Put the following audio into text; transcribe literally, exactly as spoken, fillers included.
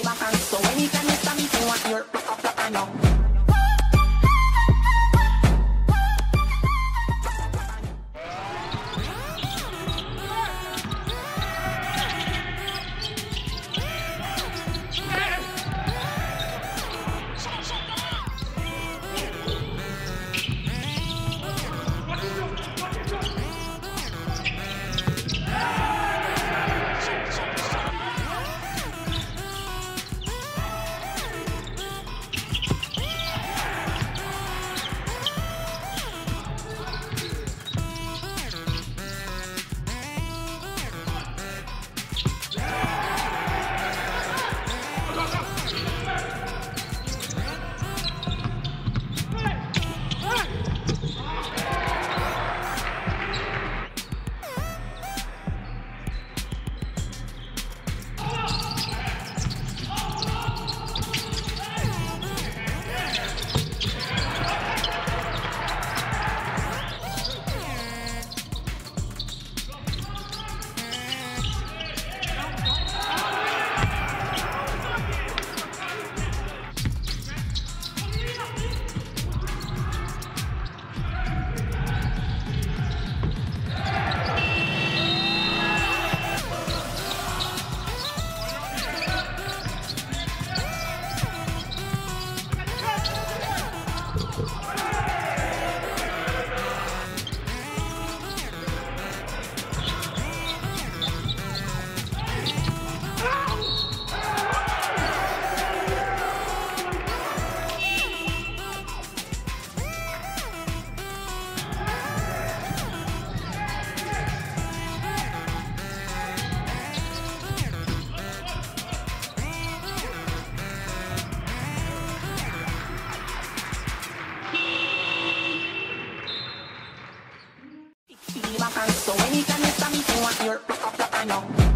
bacán. So anytime you stand, you want your rock up, rock, I know. So anytime you stand, you want your rock up, rock, I know.